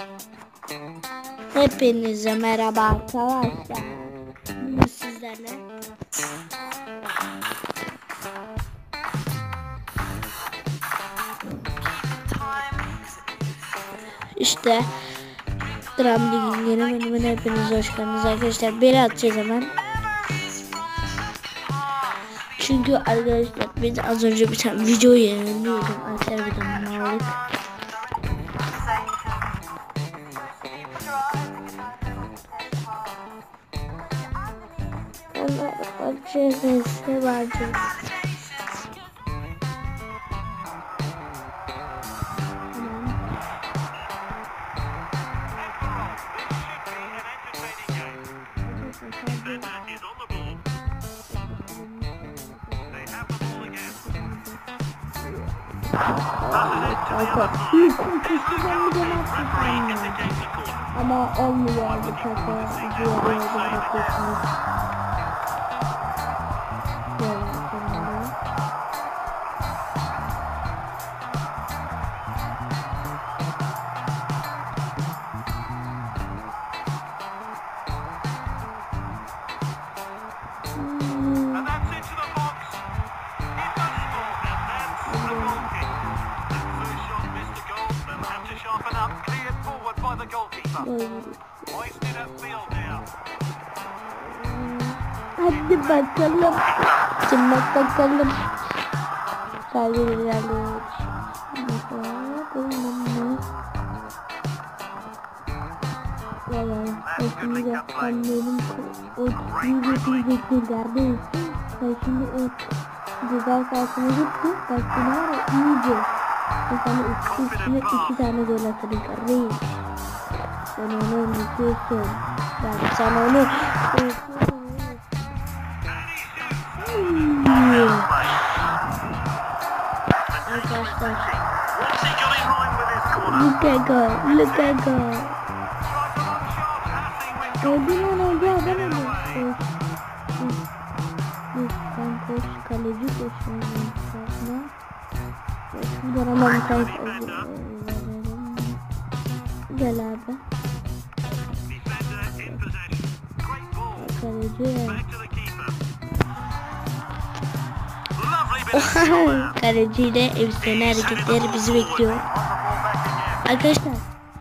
Hepinize merhaba arkadaşlar. Bugün sizlerle işte Dram Lig'in yeni bölümüne hepiniz hoş geldiniz arkadaşlar. Bir atacağız hemen. Çünkü arkadaşlar biz az önce bir tane video yayınlıyordum. Arkadaşlar bir tane aldık. Bakacağız, ne vardı? Ama olmuyor bu kaka. Hadi bakalım. Şimdi bakalım. Sadece ilerliyoruz. Şimdi de annemin o tüyü kardeş. Ben şimdi o ceza sahasına gitti. Bak şimdi var ya iyice. Sana üstüne 2 tane gol atarım kardeş. Sen onu unutuyorsun. Ben sana onu arkadaşlar. Look at go. Look at go. Öldüm onu adam oldu. Lütfen koş kaleci koşuyor. Şuradan ama bir tane gel abi. Kaleci. Kaleciyle efsane hareketleri bizi bekliyor. Arkadaşlar.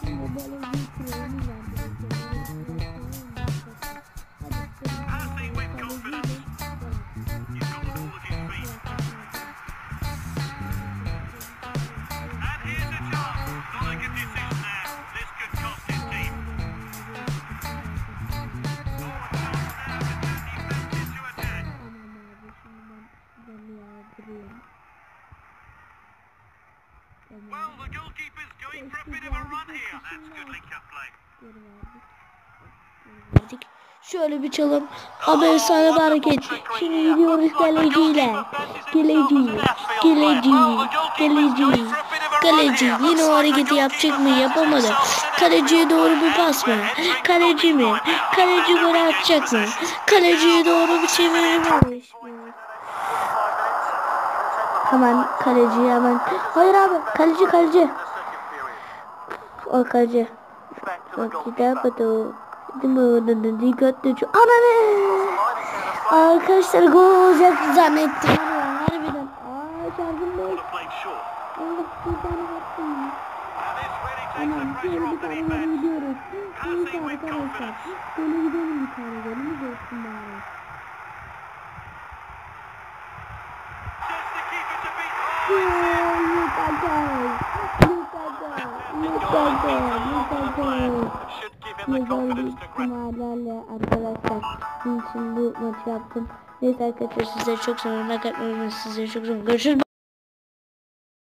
Well, the goalkeeper's going for a bit of a run here. That's good link-up play. Şöyle bir çalım. Ama efsane bir hareket. Şimdi gidiyoruz kaleciyle. Kaleci yine o hareketi yapacak mı? Yapamadı. Kaleciye doğru bir pas mı? Kaleci mi? Kaleci gol atacak mı? Kaleciye doğru bir çevirme. Hemen kaleci hemen. Hayır abi kaleci. O kaleci. Ananı. Arkadaşlar gol olacak zannettim. Harbiden. Şarkım değil. Allah bir tane baktım. Aman bir tane gol gidiyoruz. İyi arkadaşlar. Böyle gidelim bir tane golümüz olsun bari. ihtimallerle arkadaşlar sizin için bu maçı yaptım. Neyse arkadaşlar sizleri çok seviyorum. Sizleri çok seviyorum. Görüşürüz.